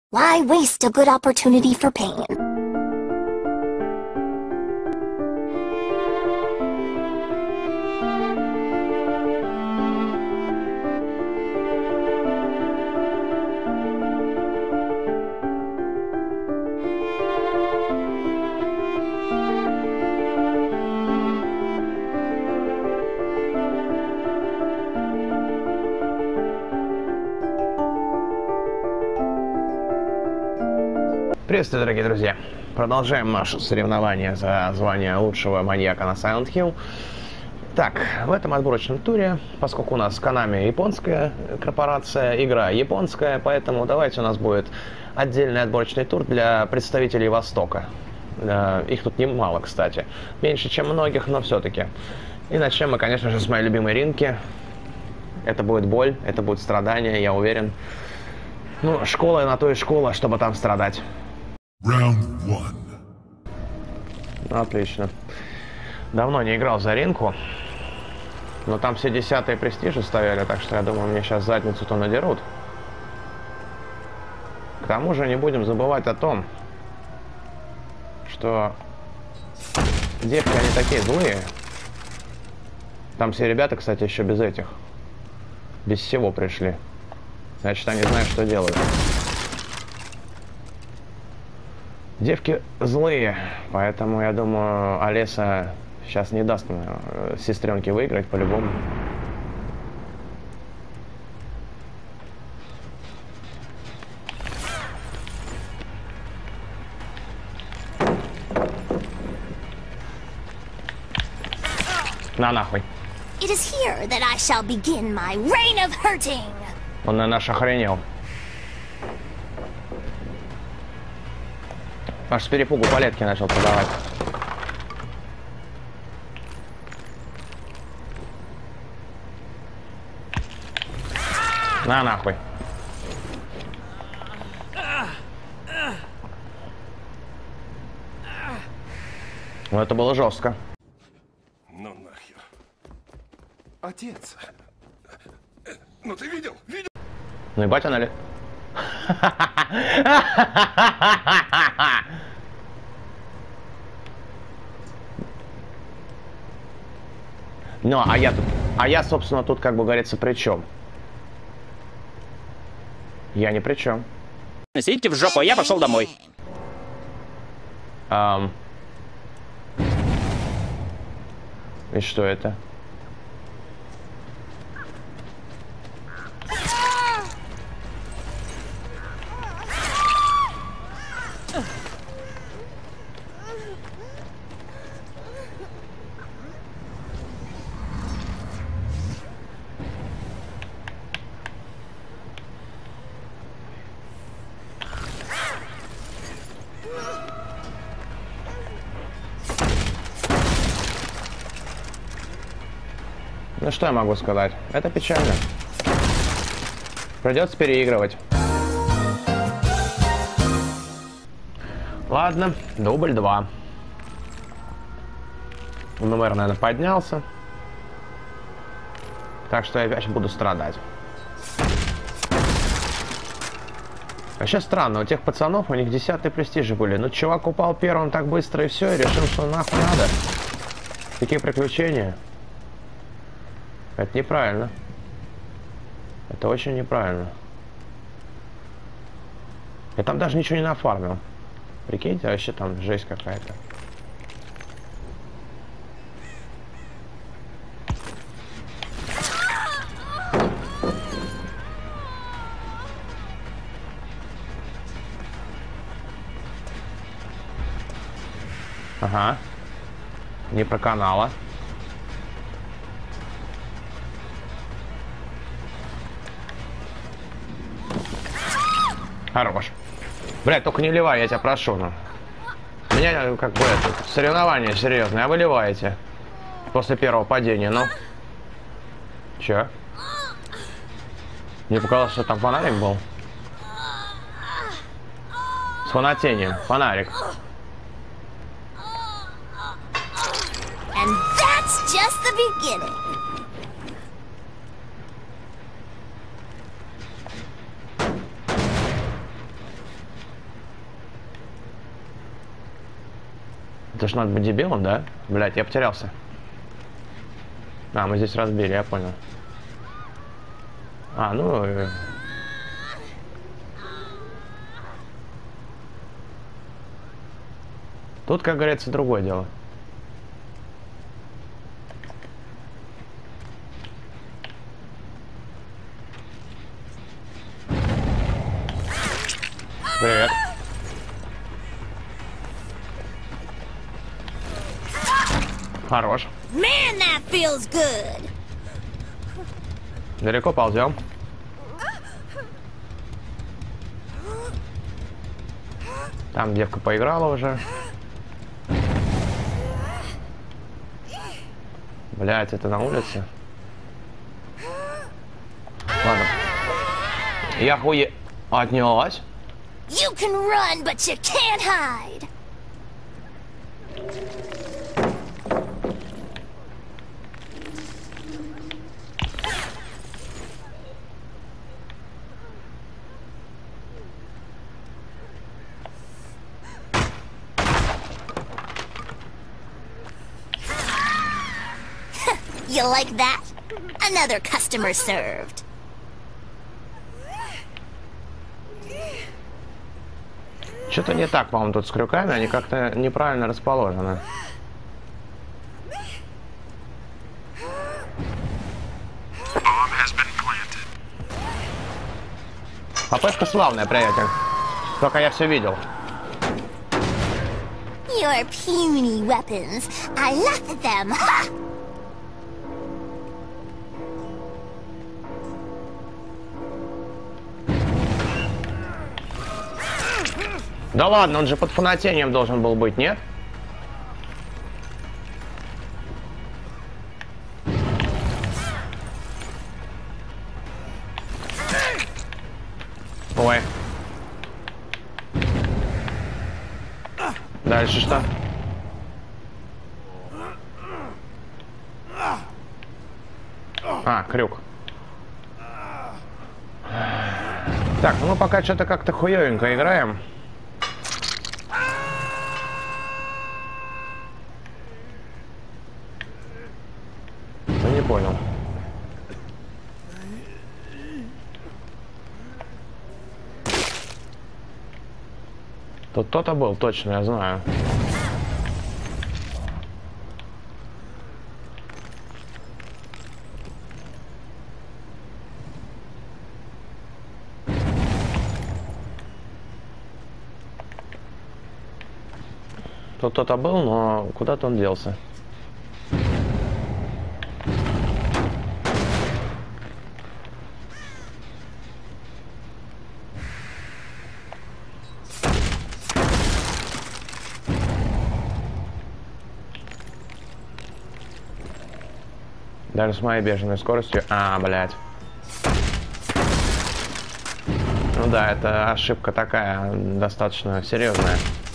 Why waste a good opportunity for pain? Приветствую, дорогие друзья! Продолжаем наше соревнование за звание лучшего маньяка на Silent Hill. Так, в этом отборочном туре, поскольку у нас Konami японская корпорация, игра японская, поэтому давайте у нас будет отдельный отборочный тур для представителей Востока. Их тут немало, кстати. Меньше, чем многих, но все-таки. И начнем мы, конечно же, с моей любимой ринки. Это будет боль, это будет страдание, я уверен. Ну, школа на то и школа, чтобы там страдать. Round one. Отлично. Давно не играл за ринку. Но там все 10-е престижи стояли, так что я думаю, мне сейчас задницу-то надерут. К тому же не будем забывать о том, что девки, они такие злые. Там все ребята, кстати, еще без этих. Без всего пришли. Значит, они знают, что делают. Девки злые, поэтому, я думаю, Олеса сейчас не даст сестренке выиграть по-любому. На нахуй. It is here that I shall begin my reign of hurting. Он на наш охренел. Аж с перепугу палетки начал продавать. На нахуй. Ну это было жестко. Ну нахер. Отец. Ну ты видел? Видел? Ну ебать она ли? Ну, а я, собственно, тут, как бы говорится, при чем? Я ни при чем. Сидите в жопу, а я пошел домой. И что это? Ну что я могу сказать? Это печально. Придется переигрывать. Ладно, дубль 2. ММР, наверное, поднялся. Так что я опять буду страдать. Вообще странно, у тех пацанов, у них 10-е престижи были. Ну, чувак упал первым так быстро и все, и решил, что нахуй надо. Какие приключения. Это неправильно. Это очень неправильно. Я там даже ничего не нафармил. Прикиньте, вообще там жесть какая-то. Ага. Не проканала. Хорош. Блядь, только не ливай, я тебя прошу, ну. Меня, как бы, это, соревнование серьезное, а вы ливаете. После первого падения, ну. Че? Мне показалось, что там фонарик был. С фанатением. Фонарик. And that's just the beginning. Это ж надо быть дебилом, да? Блять, я потерялся. А, мы здесь разбили, я понял. А, ну... Тут, как говорится, другое дело. Привет. Хорош. Man, that feels good. Далеко ползем. Там девка поиграла уже. Блять, это на улице. Ладно. Я хуе... Отнялась. You can run, but you can't hide. You like that? Another customer served. Что-то не так, по-моему, тут с крюками. Они как-то неправильно расположены. ППшка славная, приятель. Только я все видел. Your puny weapons. I laugh at them. Ha! Да ладно, он же под фанатением должен был быть, нет? Ой. Дальше что? А, крюк. Так, ну мы пока что-то как-то хуёвенько играем. Не понял. Тут кто-то был, точно, я знаю. Тут кто-то был, но куда-то он делся. Даже с моей бешеной скоростью... А, блядь. Ну да, это ошибка такая, достаточно серьезная.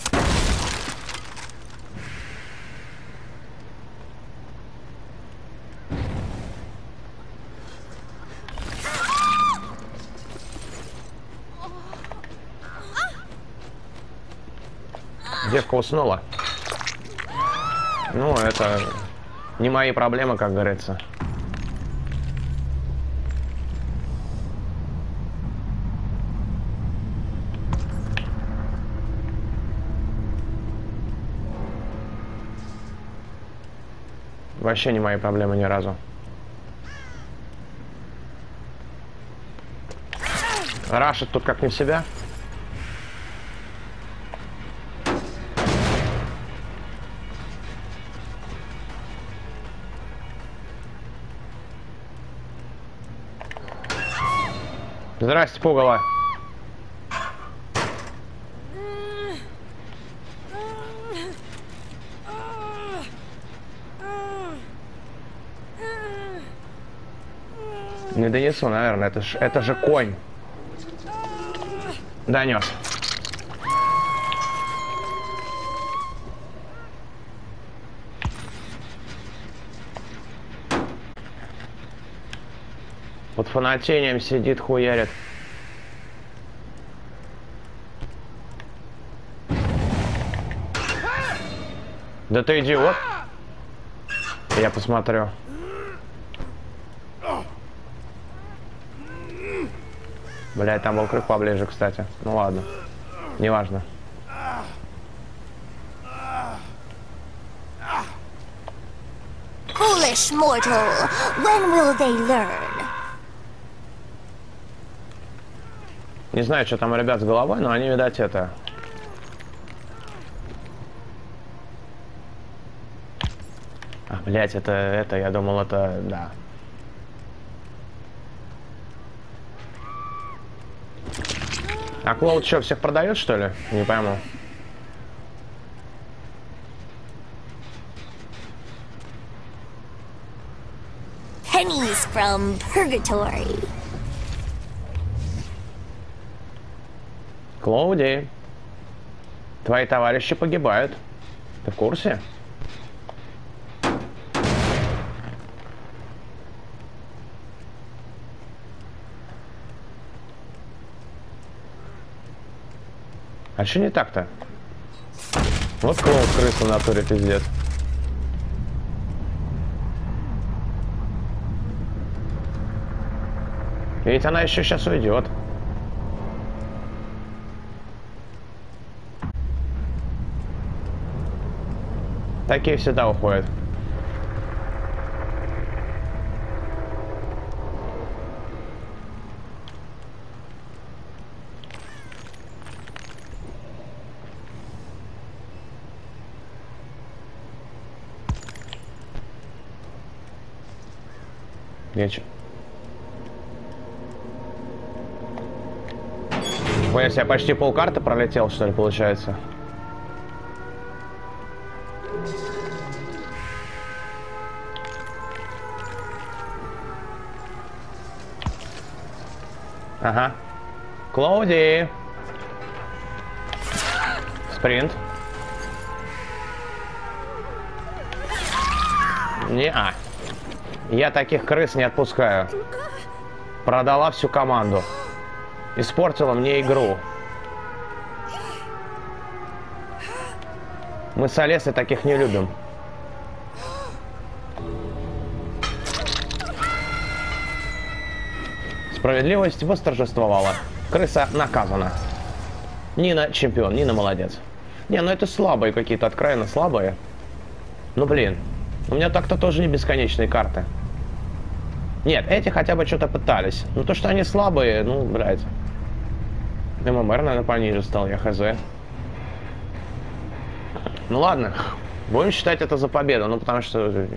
Девка уснула. Ну, это не мои проблемы, как говорится. Вообще не мои проблемы ни разу. Рашит тут как не в себя. Здрасте, пугало. Не донесу, наверное, это же конь. Донес. Под фанатением сидит, хуярит. Да ты идиот. Я посмотрю. Блядь, там был крюк поближе, кстати. Ну ладно. Неважно. Foolish mortal, when will they learn? Не знаю, что там у ребят с головой, но они, видать, это... А, блядь, это, я думал, это, да. А Клоуд что, всех продает, что ли? Не пойму. Pennies from purgatory. Клоуди, твои товарищи погибают. Ты в курсе? А что не так-то? Вот Клоуд крыса в натуре, пиздец. Ведь она еще сейчас уйдет. Такие всегда уходят. Вечер. Ой, я почти полкарты пролетел, что ли, получается? Ага. Клауди. Спринт. Не-а. Я таких крыс не отпускаю. Продала всю команду. Испортила мне игру. Мы с Олесой таких не любим. Справедливость восторжествовала. Крыса наказана. Нина чемпион, Нина молодец. Не, ну это слабые какие-то, откровенно слабые. Ну блин, у меня так-то тоже не бесконечные карты. Нет, эти хотя бы что-то пытались. Но то, что они слабые, ну, блядь. ММР, наверное, пониже стал, я хз. Ну ладно, будем считать это за победу, ну потому что...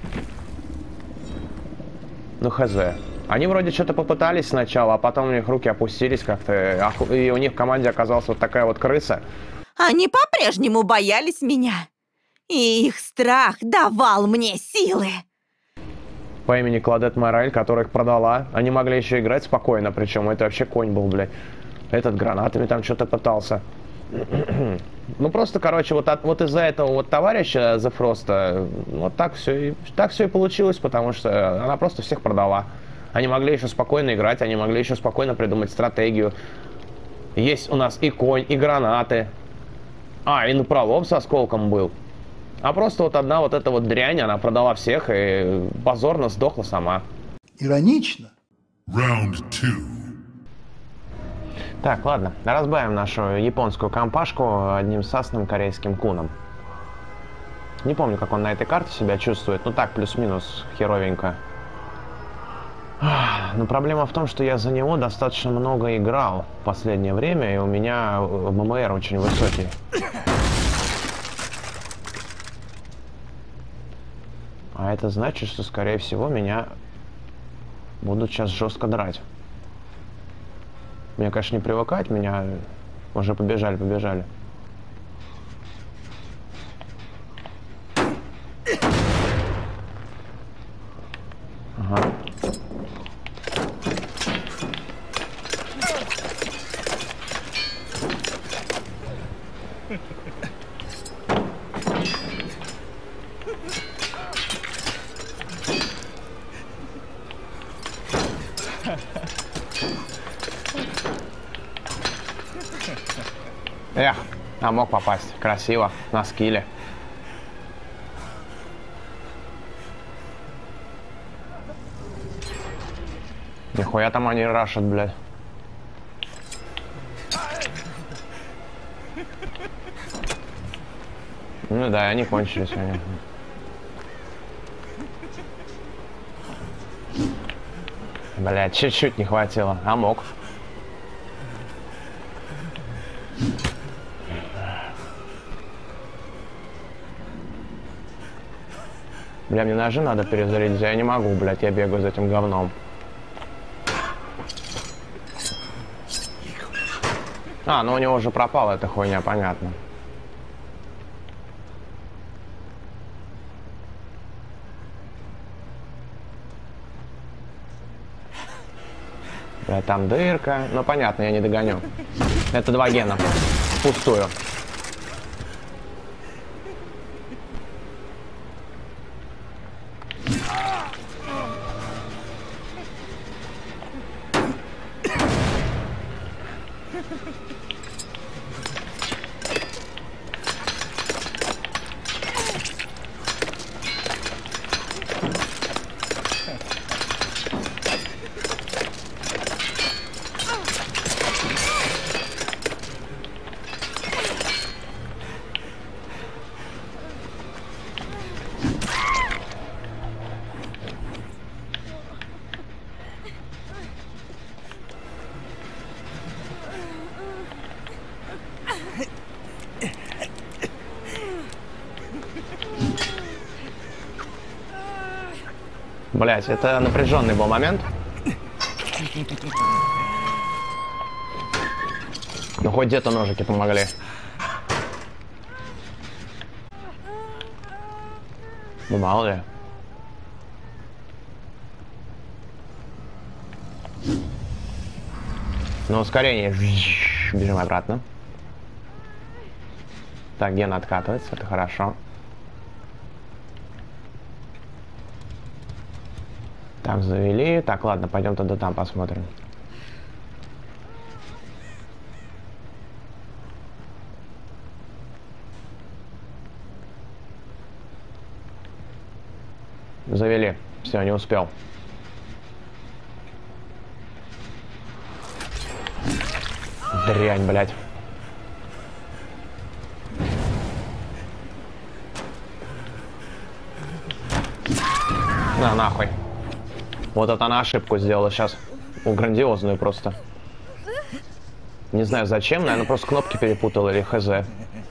Ну хз. Они вроде что-то попытались сначала, а потом у них руки опустились как-то, и у них в команде оказалась вот такая вот крыса. Они по-прежнему боялись меня, и их страх давал мне силы. По имени Кладет Морель, которая их продала. Они могли еще играть спокойно, причем это вообще конь был, блядь. Этот гранатами там что-то пытался. Ну просто, короче, вот из-за этого вот товарища The Frost, вот так все и получилось, потому что она просто всех продала. Они могли еще спокойно играть, они могли еще спокойно придумать стратегию. Есть у нас и конь, и гранаты. А, и напролом со осколком был. А просто вот одна вот эта вот дрянь, она продала всех и позорно сдохла сама. Иронично. Round 2. Так, ладно, разбавим нашу японскую компашку одним сасным корейским куном. Не помню, как он на этой карте себя чувствует, ну так, плюс-минус, херовенько. Но проблема в том, что я за него достаточно много играл в последнее время, и у меня ММР очень высокий. А это значит, что, скорее всего, меня будут сейчас жестко драть. Мне, конечно, не привыкать, меня уже побежали. Ага. Эх, а мог попасть. Красиво, на скилле. Нихуя там они рашат, блядь. Ну да, они кончились, конечно. Блядь, чуть-чуть не хватило. А мог. Бля, мне ножи надо перезарядить, я не могу, блядь, я бегаю за этим говном. А, ну у него уже пропала эта хуйня, понятно. Бля, там дырка. Ну понятно, я не догоню. Это 2 гена. Впустую. Блять, это напряженный был момент. Ну хоть где-то ножики помогли. Ну мало ли. На ускорение. Бежим обратно. Так, ген откатывается, это хорошо. Так, завели. Так, ладно, пойдем тогда там посмотрим. Завели. Все, не успел. Дрянь, блядь. На, нахуй. Вот это она ошибку сделала сейчас. Грандиозную просто. Не знаю зачем, наверное, просто кнопки перепутал или хз.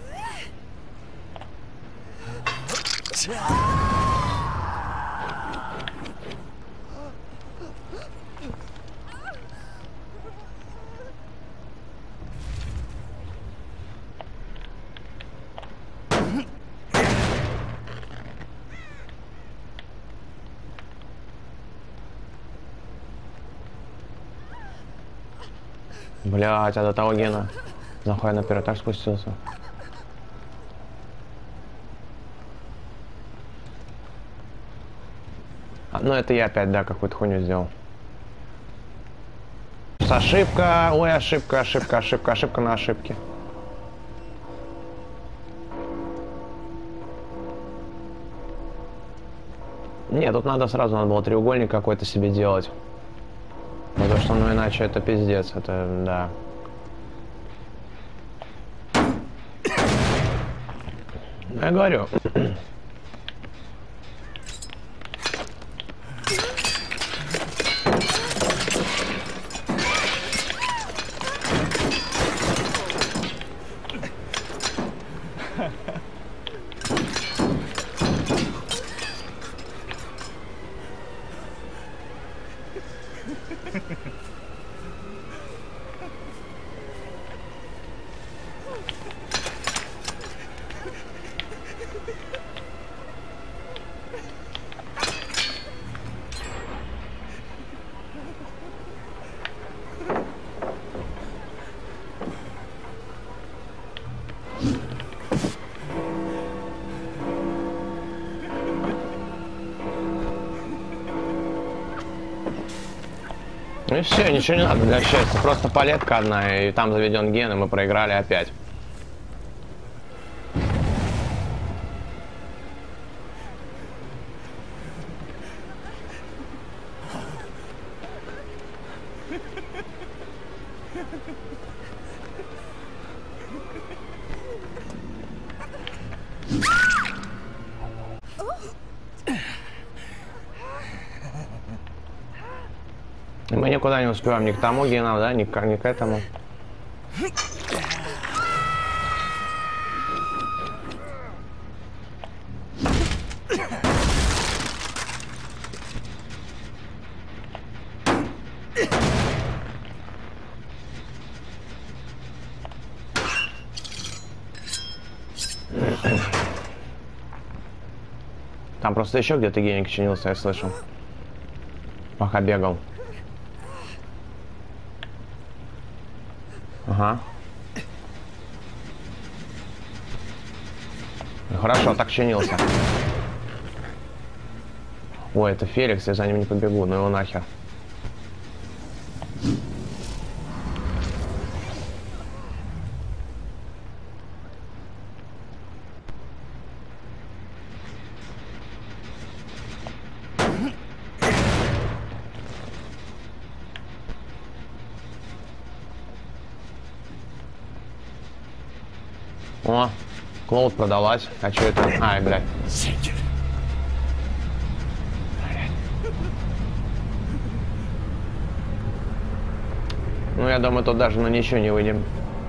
Блять, а до того гена. Нахуй я наперед так спустился. А, ну это я опять, да, какую-то хуйню сделал. Ошибка. Ой, ошибка, ошибка, ошибка, ошибка на ошибке. Нет, тут надо сразу, надо было треугольник какой-то себе делать. Потому что, ну, иначе это пиздец, это, да. Я говорю. Ну и все, ничего не надо для счастья. Просто палетка одна, и там заведен ген, и мы проиграли опять. Мы никуда не успеваем, ни к тому гену, да, ни к этому. Там просто еще где-то геник чинился, я слышал. Пока бегал. Ага. Хорошо, так чинился. Ой, это Феликс, я за ним не побегу, ну его нахер. О, Клоуд продалась. А что это? Ай, блядь. Ну, я думаю, тут даже на ничего не выйдем.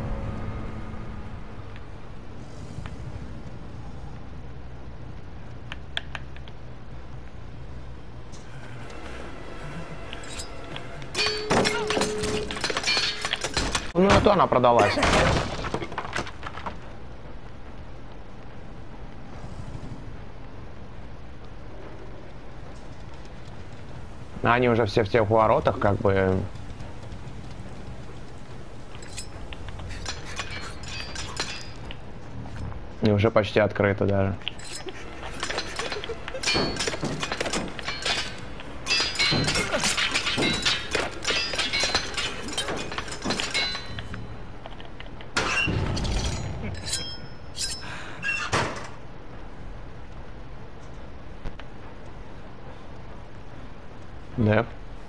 Ну, это она продалась. Они уже все в тех воротах, как бы. И уже почти открыто даже. Да.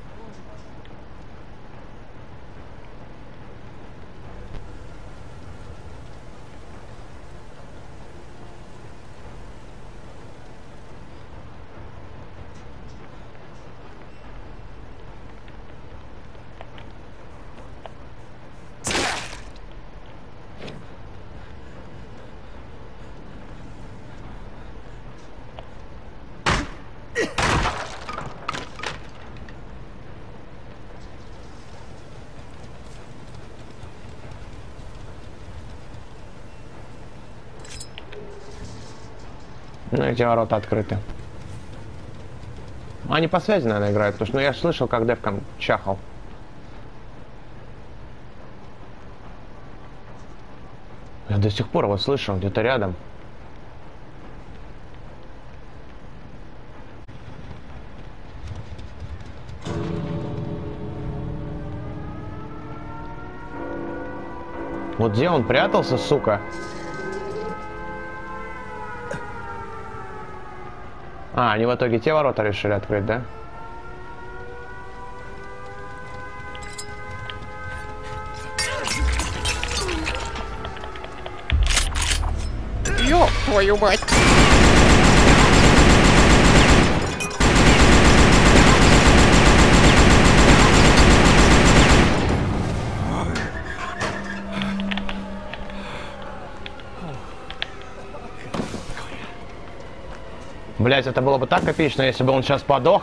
Ну, эти ворота открыты. Они по связи, наверное, играют, потому что я слышал, как Девкон чахал. Я до сих пор его слышал, где-то рядом. Вот где он прятался, сука? А, они в итоге те ворота решили открыть, да? Ёб твою мать! Блять, это было бы так эпично, если бы он сейчас подох.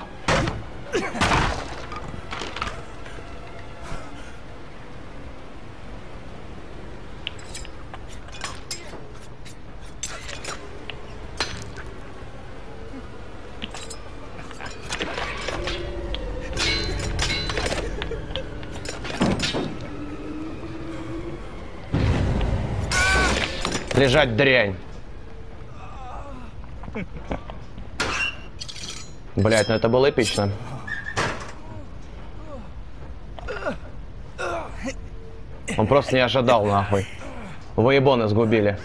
Лежать, дрянь. Блять, ну это было эпично. Он просто не ожидал, нахуй. Воебоны сгубили.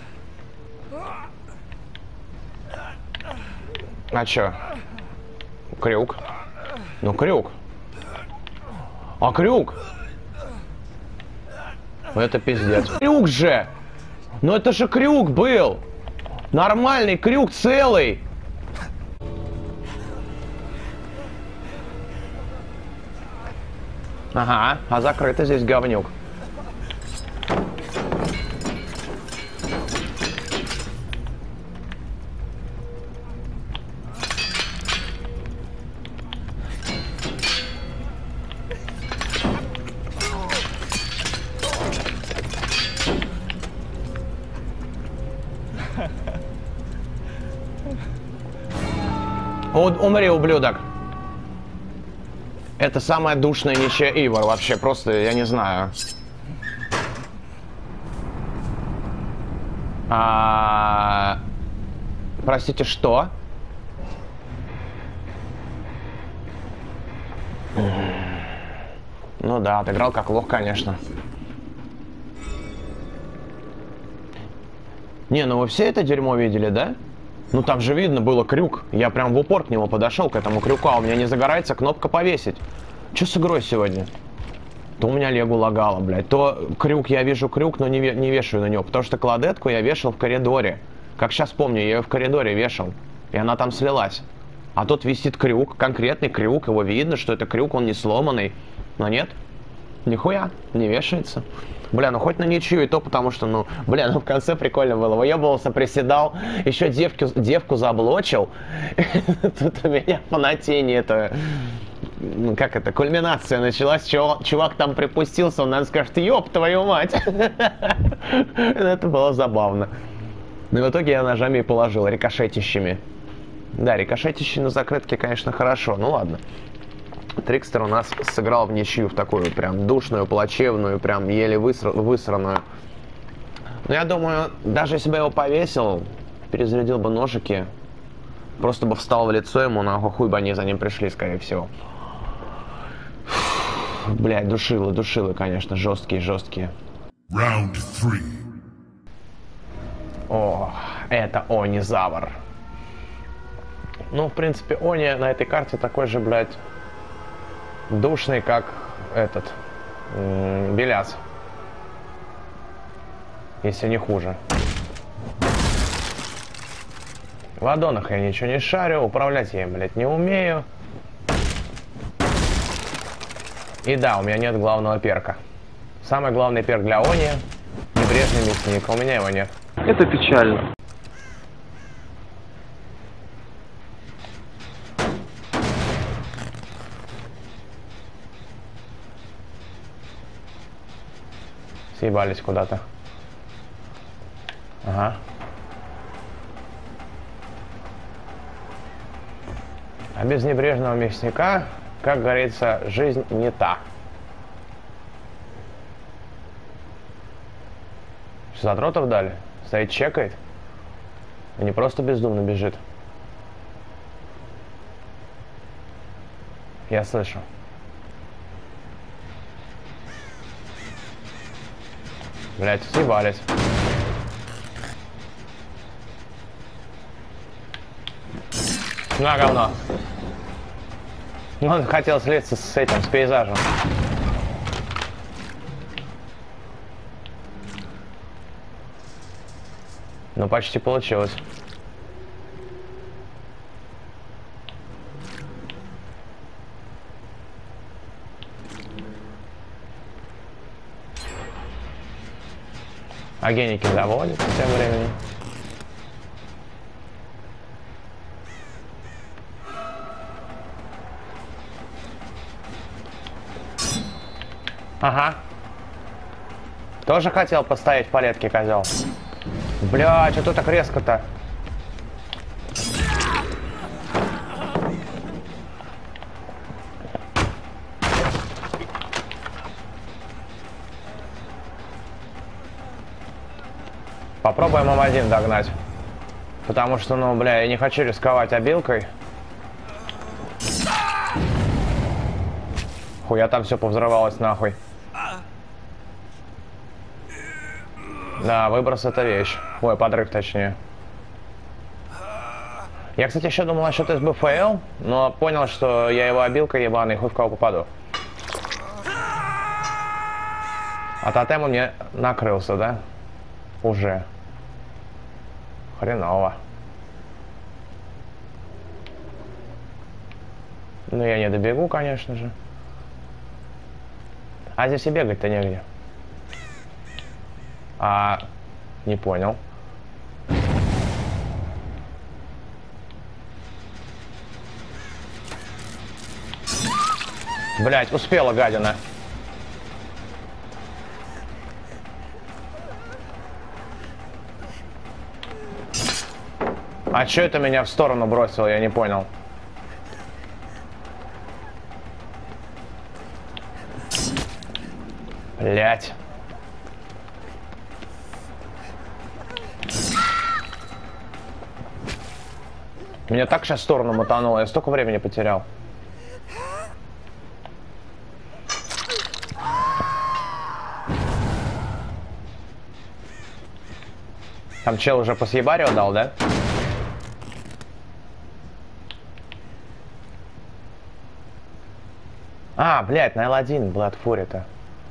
А чё? Крюк. Ну, крюк. А крюк? Ну это пиздец. Крюк же! Ну это же крюк был! Нормальный крюк целый. Ага, а закрыто здесь говнюк. Умри, ублюдок. Это самая душная ничья Ивар вообще, просто, я не знаю. Простите, что? Ну да, отыграл как лох, конечно. Не, ну вы все это дерьмо видели, да? Ну там же видно было крюк. Я прям в упор к нему подошел, к этому крюку, а у меня не загорается кнопка повесить. Че с игрой сегодня? То у меня Легу лагало, блядь. То крюк, я вижу крюк, но не вешаю на него. Потому что кладетку я вешал в коридоре. Как сейчас помню, я ее в коридоре вешал. И она там слилась. А тут висит крюк, конкретный крюк. Его видно, что это крюк, он не сломанный. Но нет, нихуя, не вешается. Бля, ну хоть на ничью, и то потому что, ну, бля, ну в конце прикольно было. Выебывался, приседал, еще девку заблочил. Тут у меня фанатение это... Ну, как это, кульминация началась. Чувак там припустился, он, наверное, скажет, ёб твою мать. Это было забавно. Но в итоге я ножами и положил, рикошетищами. Да, рикошетищи на закрытке, конечно, хорошо. Ну ладно. Трикстер у нас сыграл в ничью, в такую прям душную, плачевную, прям еле высранную. Но я думаю, даже если бы я его повесил, перезарядил бы ножики, просто бы встал в лицо ему, нахуй, хуй бы они за ним пришли, скорее всего. Блядь, душилы, конечно, жесткие. Round 3. О, это Онизавр. Ну, в принципе, Они на этой карте такой же, блядь, душный, как этот Беляц. Если не хуже. В аддонах я ничего не шарю, управлять я им, блядь, не умею. И да, у меня нет главного перка. Самый главный перк для Они — небрежный мясник. У меня его нет. Это печально. Съебались куда-то. Ага. А без небрежного мясника, как говорится, жизнь не та. Что, задротов дали? Стоит, чекает? И не просто бездумно бежит. Я слышу. Блять, съебались. На, говно. Он хотел слиться с этим, с пейзажем. Ну, почти получилось. А геники заводятся тем временем. Ага. Тоже хотел поставить палетки, козел. Бля, что так резко-то? Попробуем М1 догнать. Потому что, ну, бля, я не хочу рисковать обилкой. Хуя там все повзрывалось нахуй. Да, выброс — это вещь. Ой, подрыв точнее. Я, кстати, еще думал насчет СБФЛ, но понял, что я его обилкой ебаный, хуй в кого попаду. А тотем у меня накрылся, да? Уже. Хреново. Ну, я не добегу, конечно же. А здесь и бегать-то негде. Не понял. Блять, успела, гадина. А чё это меня в сторону бросило, я не понял. Блять. Меня так сейчас в сторону мотануло, я столько времени потерял. Там чел уже по съебарю дал, да? Блядь, на L1 Blood Fury-то.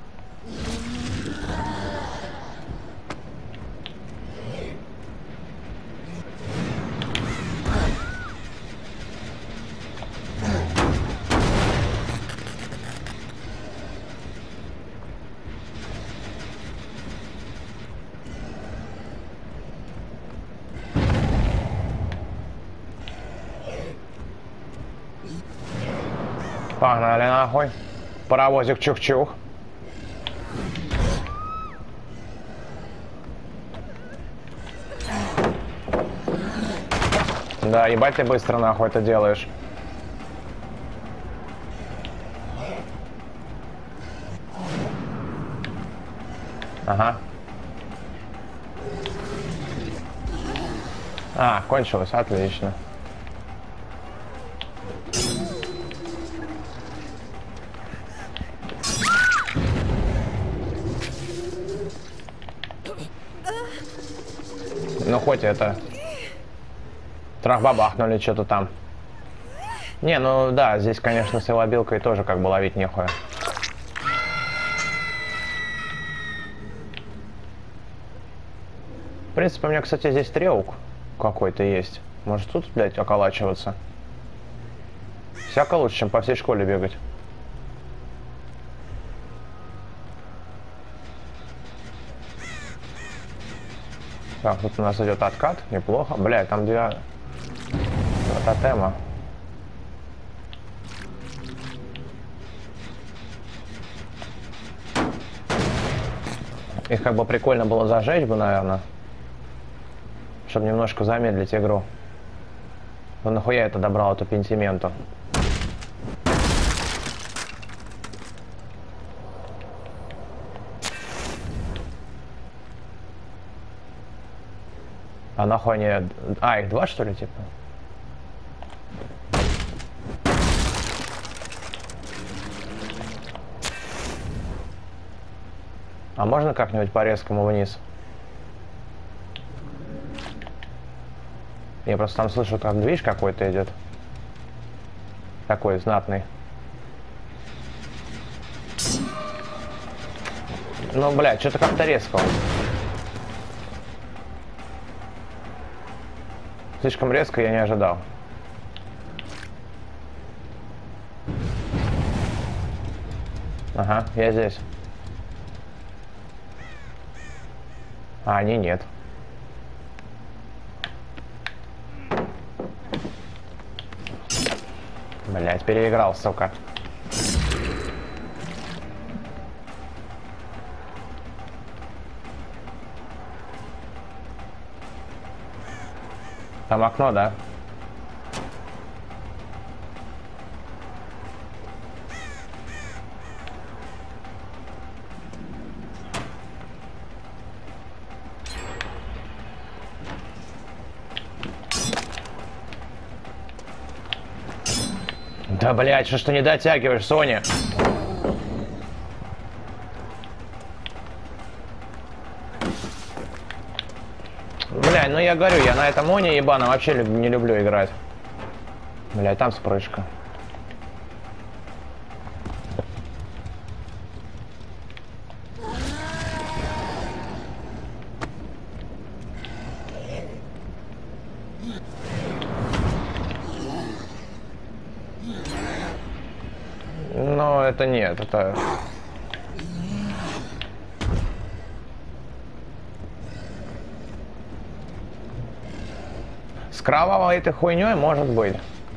Погнали нахуй. Паровозик чух-чух. Да, ебать ты быстро нахуй это делаешь. Ага. Кончилось, отлично. Ну хоть это. Трах-бабахнули что-то там. Не, ну да, здесь, конечно, с илобилкой тоже как бы ловить нехуя. В принципе, у меня, кстати, здесь треук какой-то есть. Может тут, блядь, околачиваться? Всяко лучше, чем по всей школе бегать. Так, тут у нас идет откат, неплохо. Блядь, там два тотема. Их как бы прикольно было зажечь бы, наверное. Чтобы немножко замедлить игру. Ну нахуя это добрал, эту пентименту? А нахуй они... их два, что ли, типа? А можно как-нибудь по резкому вниз? Я просто там слышу, как движ какой-то идет. Такой знатный. Ну, блядь, что-то как-то резко он. Слишком резко я не ожидал. Ага, я здесь. А они нет. Блять, переиграл, сука. Там окно, да? Да, блядь, что ж ты не дотягиваешь, Соня? Бля, ну я говорю, я на этом моне ебаном вообще не люблю играть. Бля, там спрыжка. это нет, это... С кровавой этой хуйней может быть.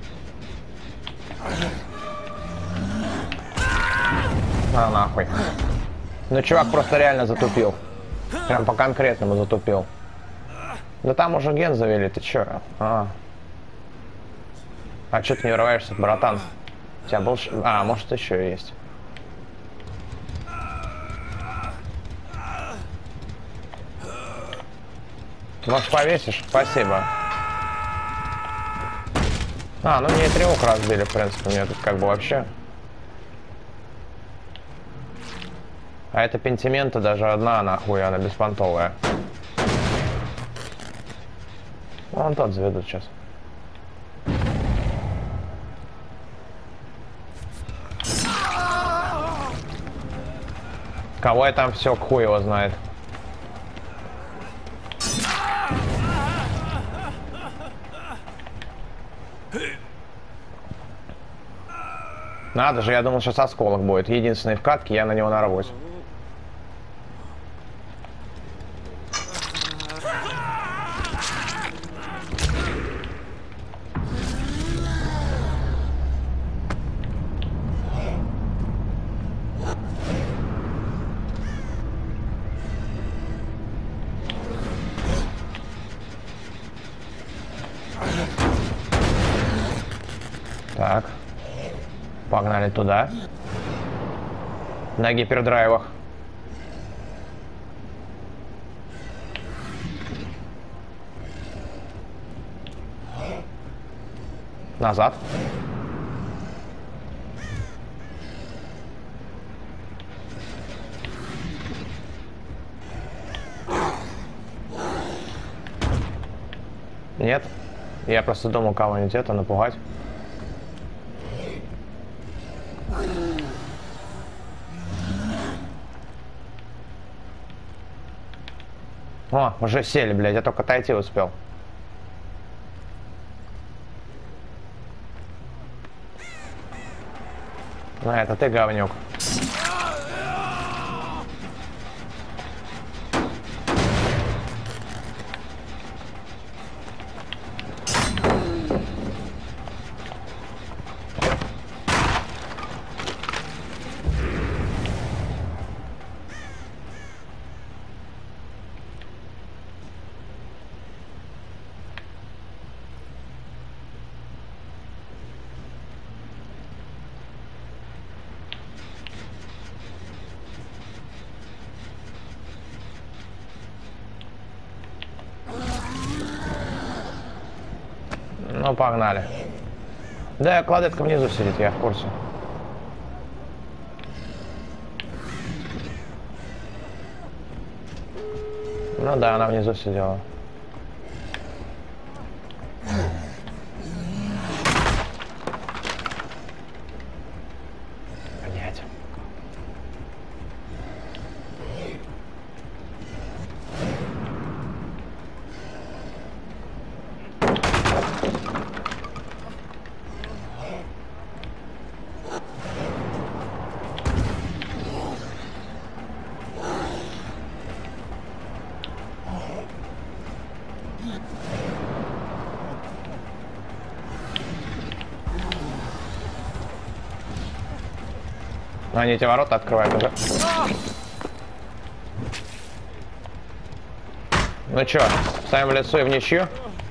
А, нахуй. Ну, чувак просто реально затупил. Прям по-конкретному затупил. Да там уже ген завели, ты чё? А чё ты не врываешься, братан? У тебя был... А, может, еще есть. Может, повесишь? Спасибо. А, ну мне и 3 разбили, в принципе, мне тут как бы вообще... А это пентимента даже одна, нахуй, она беспонтовая. Вон тот заведут сейчас. Кого я там все, хуй его знает. Надо же, я думал, сейчас осколок будет. Единственный в катке, я на него нарвусь. Так. Погнали туда. На гипердрайвах. Назад. Нет. Я просто думал кого-нибудь это напугать. О, уже сели, блядь, я только отойти успел. Ну, это ты, говнюк. Ну, погнали. Да, кладетка внизу сидит, я в курсе. Ну да, она внизу сидела. Блять. Они эти ворота открывают уже. Ну чё, ставим лицо и в ничью?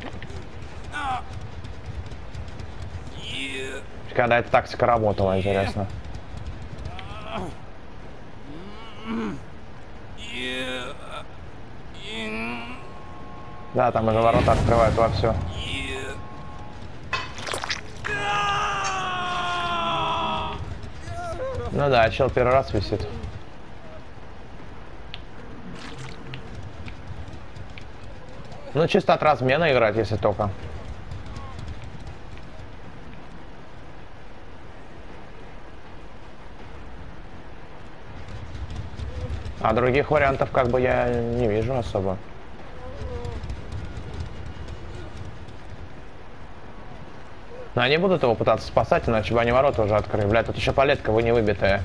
Когда эта тактика работала, интересно. Да, там уже ворота открывают вовсю. Ну да, чел первый раз висит. Ну, чисто от размена играть, если только. А других вариантов как бы я не вижу особо. Но они будут его пытаться спасать, иначе бы они ворота уже открыли. Блядь, тут еще палетка, вы не выбитая.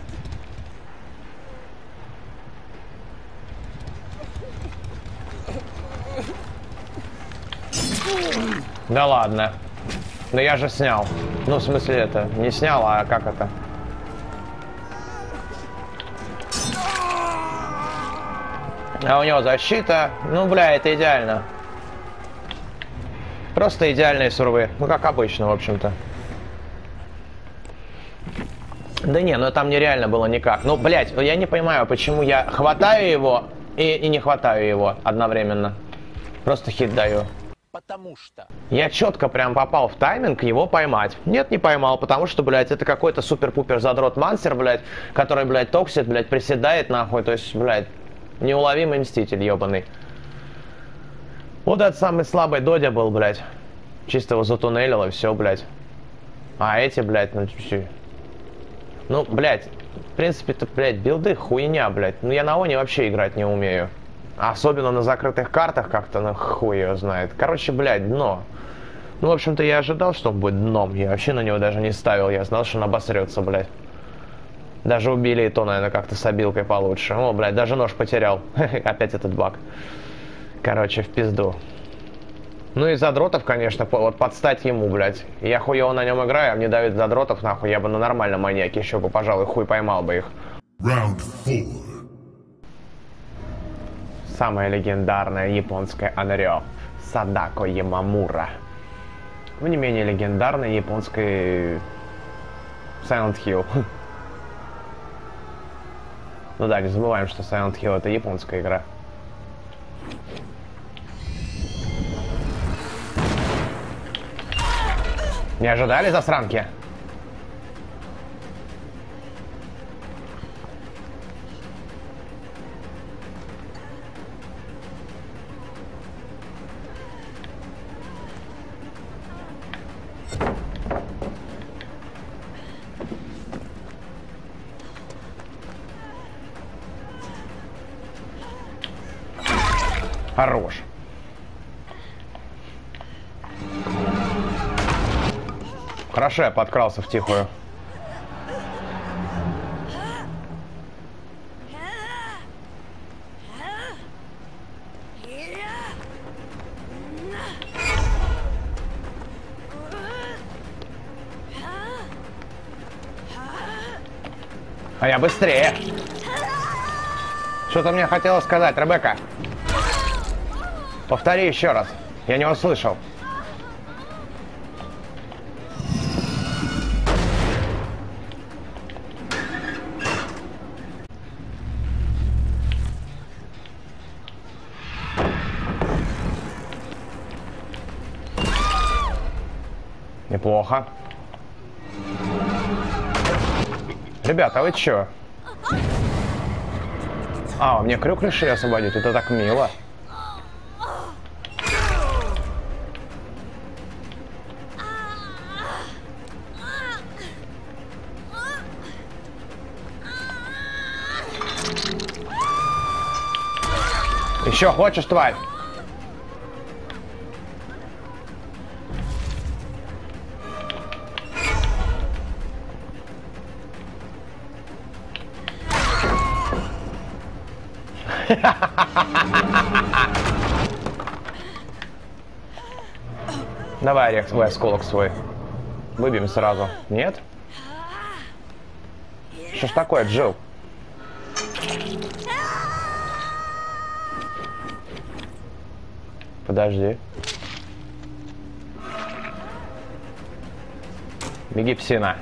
Да ладно. Да я же снял. Ну, в смысле, это, не снял, а как это? А у него защита. Ну, бля, это идеально. Просто идеальные сурвы. Ну, как обычно, в общем-то. Да не, ну там нереально было никак. Ну, блядь, я не понимаю, почему я хватаю его и не хватаю его одновременно. Просто хит даю. Потому что. Я четко прям попал в тайминг его поймать. Нет, не поймал, потому что, блядь, это какой-то супер-пупер задрот мансер, блядь, который, блядь, токсит, блядь, приседает нахуй. То есть, блядь, неуловимый мститель, ебаный. Вот этот самый слабый Додя был, блядь. Чисто его затуннелило, все, блядь. А эти, блядь, ну, чуть-чуть. Ну, блядь, в принципе-то, блядь, билды хуйня, блядь. Ну, я на Они вообще играть не умею. Особенно на закрытых картах как-то, ну, хуй его знает. Короче, блядь, дно. Ну, в общем-то, я ожидал, что он будет дном. Я вообще на него даже не ставил. Я знал, что он обосрется, блядь. Даже убили и то, наверное, как-то с обилкой получше. О, блядь, даже нож потерял. Опять этот баг. Короче, в пизду. Ну и задротов, конечно, вот подстать ему, блядь. Я хуево на нем играю, а мне давит задротов, нахуй. Я бы на нормальном маньяке еще бы, пожалуй, хуй поймал бы их. Round 4. Самая легендарная японская Анрё. Садако Ямамура. Ну, не менее легендарной японской Silent Hill. Ну да, не забываем, что Silent Hill это японская игра. Не ожидали засранки? Хорош. Хорошо, я подкрался втихую. А я быстрее. Что-то мне хотела сказать, Ребекка. Повтори еще раз. Я не услышал. Неплохо. Ребята, вы чё? А, мне крюк решили освободить. Это так мило. Еще хочешь, тварь? Давай, Рекс, свой осколок свой. Выбьем сразу. Нет? Что ж такое, Джилл? Подожди. Беги, псина.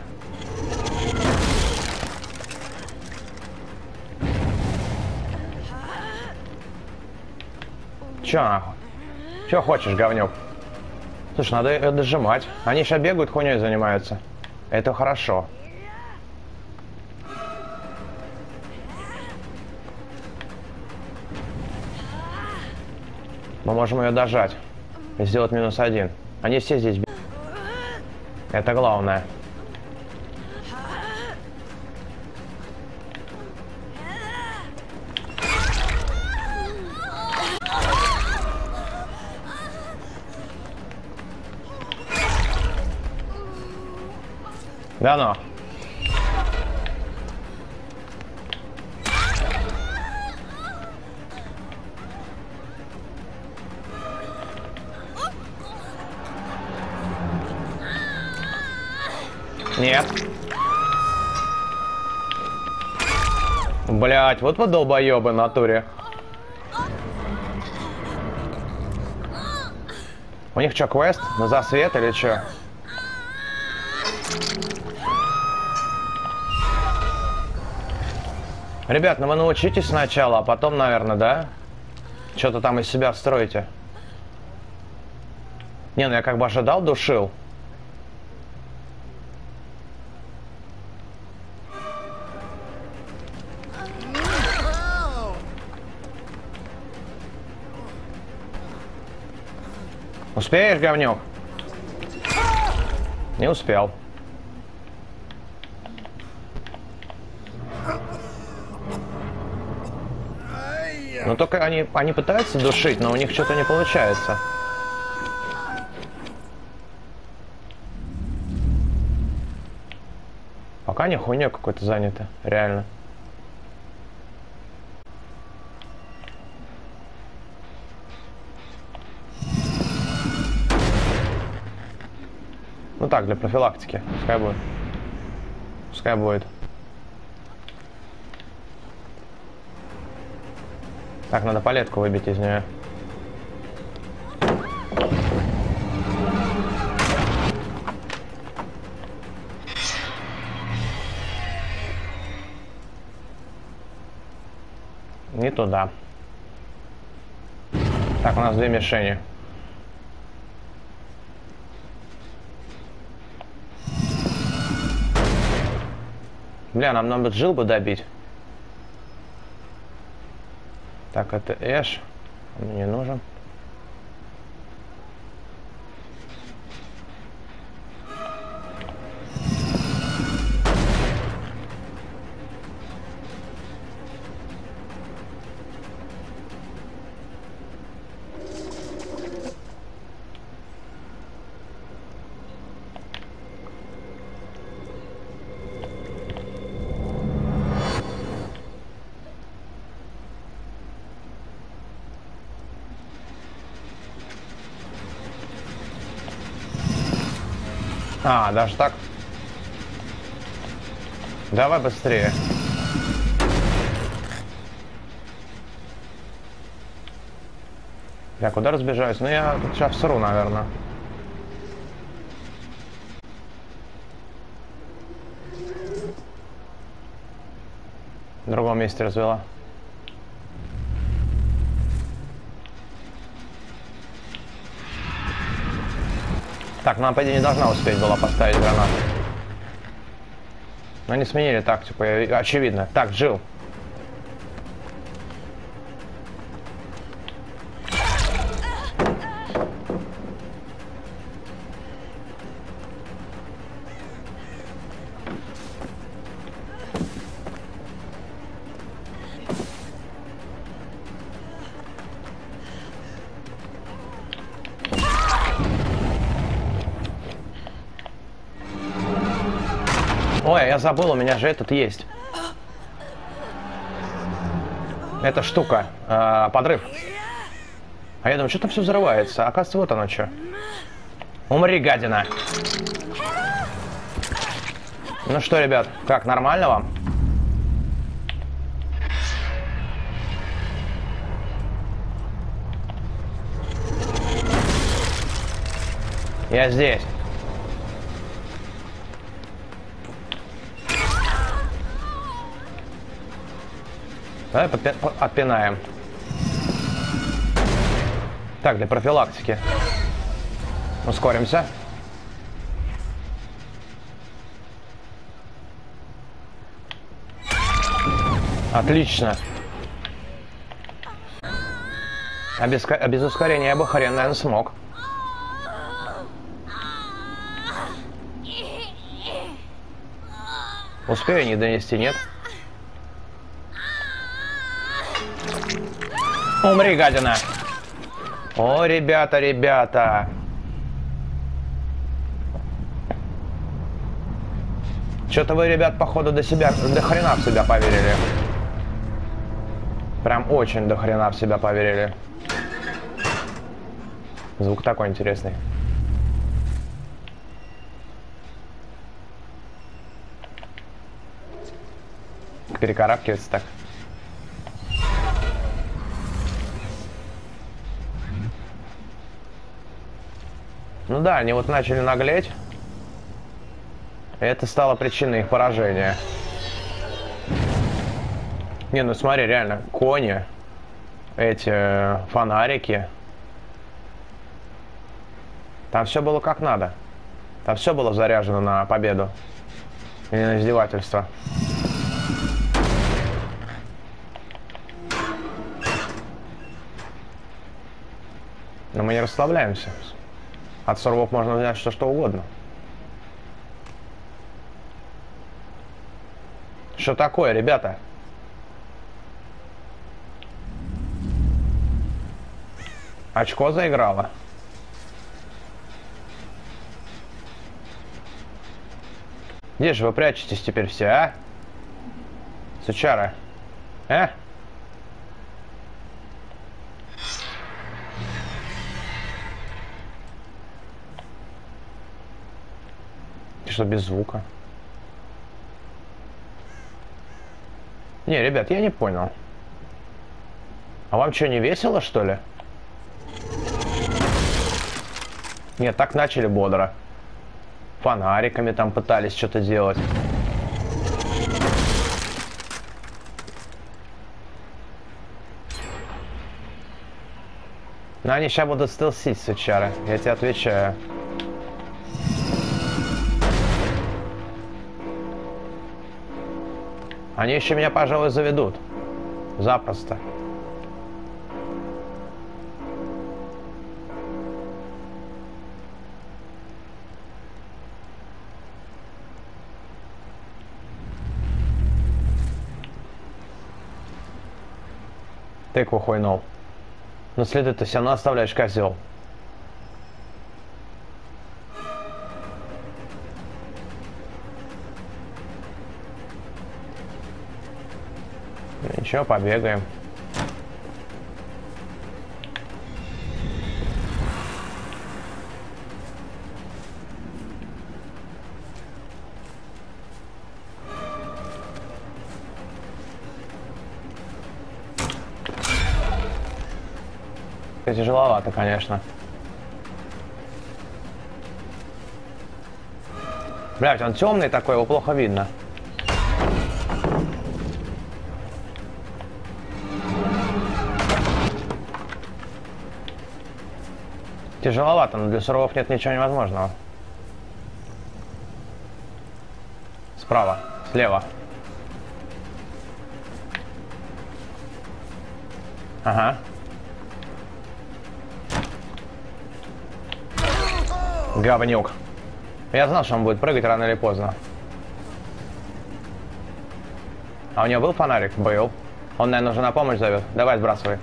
Чё нахуй? Чё хочешь, говнюк? Слушай, надо ее дожимать. Они сейчас бегают, хуйней занимаются. Это хорошо. Мы можем ее дожать. И сделать -1. Они все здесь бегают. Это главное. Да ну. Нет. Блять, вот вы долбоебы в натуре. У них что, квест? На засвет или что? Ребят, ну вы научитесь сначала, а потом, наверное, да? Что-то там из себя строите. Не, ну я как бы ожидал, душил. Успеешь, говнюк? Не успел. Ну только они пытаются душить, но у них что-то не получается. Пока они хуйней какой-то заняты, реально. Ну так, для профилактики. Пускай будет. Пускай будет. Так, надо палетку выбить из нее. Не туда. Так, у нас две мишени. Бля, нам надо Джилл бы добить. Так, это Эш. Он мне нужен. А, даже так? Давай быстрее. Я куда разбежаюсь? Ну я тут сейчас всру, наверное. В другом месте развела. Так, нам, по идее, не должна успеть была поставить гранату. Но они сменили тактику, очевидно. Так, Джилл. Ой, я забыл, у меня же этот есть. Эта штука. Подрыв. А я думаю, что там все взрывается? Оказывается, вот оно что. Умри, гадина. Ну что, ребят, как, нормально вам? Я здесь. Давай отпинаем. Так, для профилактики. Ускоримся. Отлично. А без ускорения я бы хрен, наверное, смог. Успею не донести, нет? Умри, гадина! О, ребята, ребята! Что-то вы, ребят, походу до хрена в себя поверили. Прям очень до хрена в себя поверили. Звук такой интересный. Перекарабкивается так. Ну да, они вот начали наглеть. И это стало причиной их поражения. Не, ну смотри, реально, кони, эти фонарики. Там все было как надо. Там все было заряжено на победу. И на издевательство. Но мы не расслабляемся. От сурвов можно взять что угодно. Что такое, ребята? Очко заиграло. Где же вы прячетесь теперь все, а? Сучары. А? Ты что, без звука? Не, ребят, я не понял. А вам что, не весело, что ли? Нет, так начали бодро. Фонариками там пытались что-то делать. Но они сейчас будут стелсить, сучары. Я тебе отвечаю. Они еще меня, пожалуй, заведут. Запросто. Тыкву хуйнул. Но следы ты все равно оставляешь, козел. Ничего, побегаем. Тяжеловато, конечно. Блять, он темный такой, его плохо видно. Тяжеловато, но для суров нет ничего невозможного. Справа, слева. Ага. Говнюк. Я знал, что он будет прыгать рано или поздно. А у него был фонарик? Был. Он, наверное, уже на помощь зовет. Давай, сбрасывай.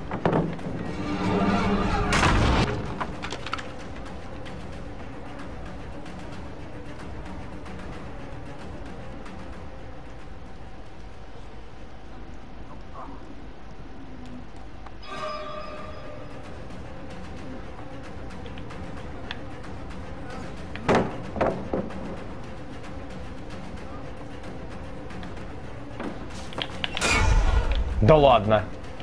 Да ладно.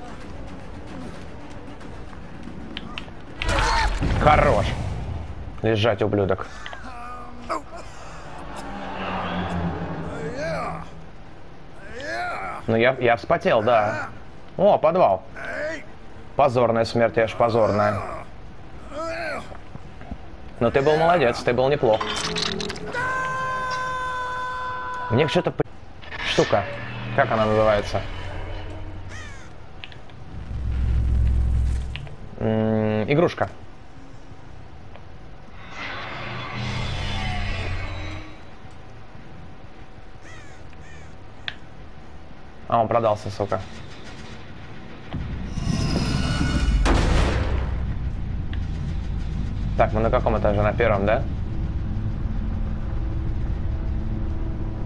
Хорош. Лежать, ублюдок. Ну, я вспотел, да. О, подвал. Позорная смерть, аж позорная. Но ты был молодец, ты был неплох. У них что-то... Штука. Как она называется? Игрушка. А, он продался, сука. Так, мы на каком этаже? На первом, да?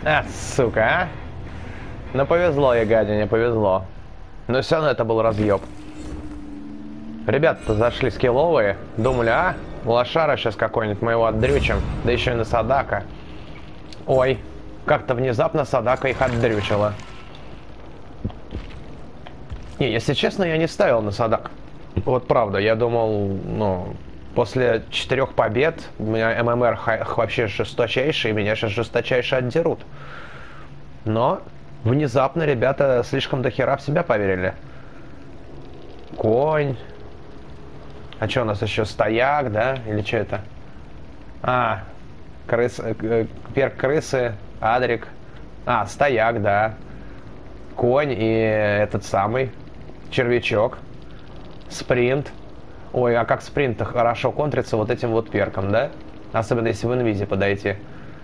Сука, а? Ну повезло ей, гадине, повезло. Но все равно это был разъеб. Ребята-то зашли скилловые. Думали, лошара сейчас какой-нибудь, мы его отдрючим. Да еще и на Садака. Ой, как-то внезапно Садака их отдрючила. Не, если честно, я не ставил на Садак. Вот правда, я думал, ну, после 4 побед у меня ММР вообще жесточайший, и меня сейчас жесточайше отдерут. Но внезапно ребята слишком дохера в себя поверили. Конь. А что у нас еще? Стояк, да? Или что это? Перк крысы, Адрик. Стояк, да. Конь и этот самый червячок. Спринт. Ой, а как спринт-то хорошо контрится вот этим вот перком, да? Особенно если в инвизе подойти.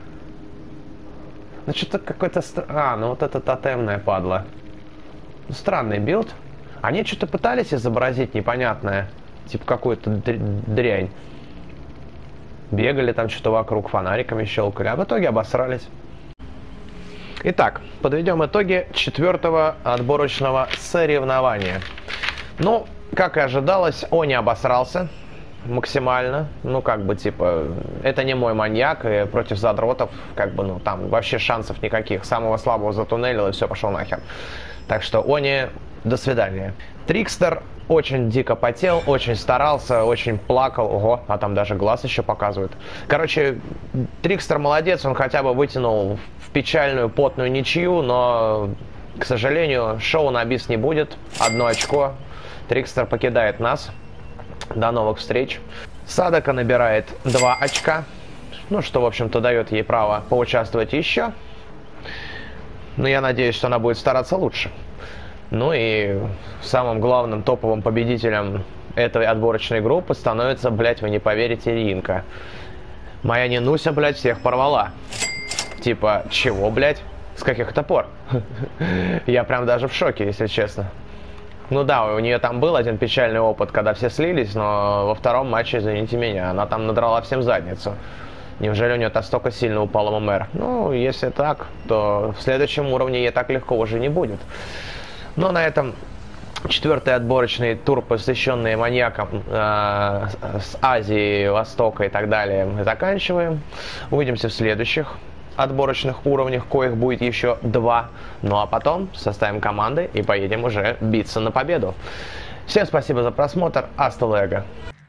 Ну что-то какой-то... ну вот это тотемная падла. Странный билд. Они что-то пытались изобразить непонятное. Типа какую-то дрянь. Бегали там что-то вокруг, фонариками щелкали, а в итоге обосрались. Итак, подведем итоги 4-го отборочного соревнования. Ну, как и ожидалось, Они обосрался максимально. Ну, как бы, типа, это не мой маньяк, и против задротов, как бы, ну, там вообще шансов никаких. Самого слабого затуннелил, и все, пошел нахер. Так что Они, до свидания. Трикстер очень дико потел, очень старался, очень плакал. Ого, а там даже глаз еще показывает. Короче, Трикстер молодец, он хотя бы вытянул в печальную, потную ничью, но, к сожалению, шоу на бис не будет. 1 очко. Трикстер покидает нас. До новых встреч. Садака набирает 2 очка. Ну, что, в общем-то, дает ей право поучаствовать еще. Но я надеюсь, что она будет стараться лучше. Ну и самым главным топовым победителем этой отборочной группы становится, блять, вы не поверите, Ринка. Моя Нинуся, блять, всех порвала. Типа, чего, блять? С каких это пор? Я прям даже в шоке, если честно. Ну да, у нее там был один печальный опыт, когда все слились, но во втором матче, извините меня, она там надрала всем задницу. Неужели у нее настолько сильно упал ММР? Ну, если так, то в следующем уровне ей так легко уже не будет. Но на этом 4-й отборочный тур, посвященный маньякам с Азии, Востока и так далее, мы заканчиваем. Увидимся в следующих отборочных уровнях, коих будет еще 2. Ну а потом составим команды и поедем уже биться на победу. Всем спасибо за просмотр. Аста лего.